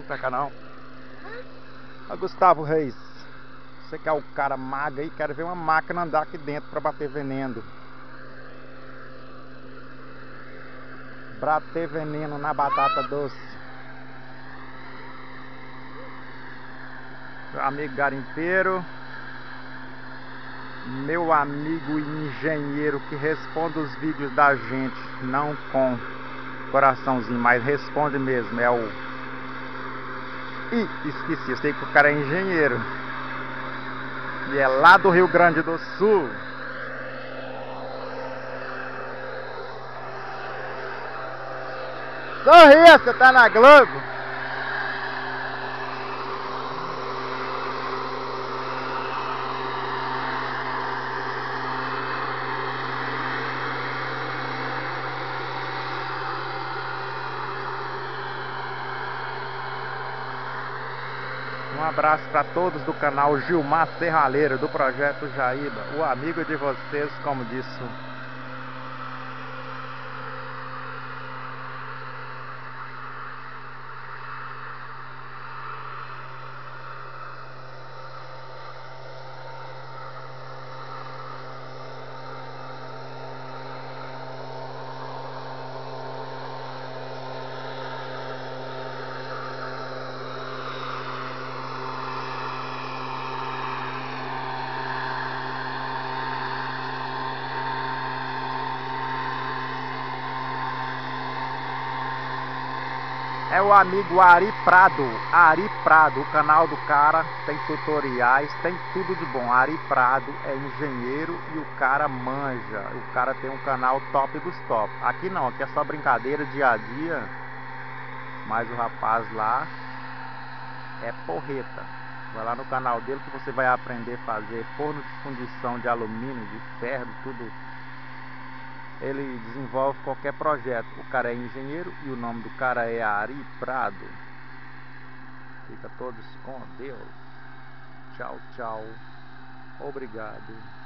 pra cá não. Ó, Gustavo Reis, você que é o cara mago aí, quero ver uma máquina andar aqui dentro pra bater veneno. Bater veneno na batata doce. Meu amigo garimpeiro, meu amigo engenheiro que responde os vídeos da gente, não com coraçãozinho, mas responde mesmo, é o... Ih, esqueci, eu sei que o cara é engenheiro e é lá do Rio Grande do Sul. Sorria, você tá na Globo. Um abraço para todos do canal Gilmar Serralheiro, do Projeto Jaíba, o amigo de vocês, como disse. É o amigo Ari Prado, o canal do cara tem tutoriais, tem tudo de bom. Ari Prado é engenheiro e o cara manja, o cara tem um canal top dos top. Aqui não, aqui é só brincadeira, dia a dia, mas o rapaz lá é porreta. Vai lá no canal dele que você vai aprender a fazer forno de fundição de alumínio, de ferro, tudo. Ele desenvolve qualquer projeto. O cara é engenheiro e o nome do cara é Ari Prado. Fica todos com Deus. Tchau, tchau. Obrigado.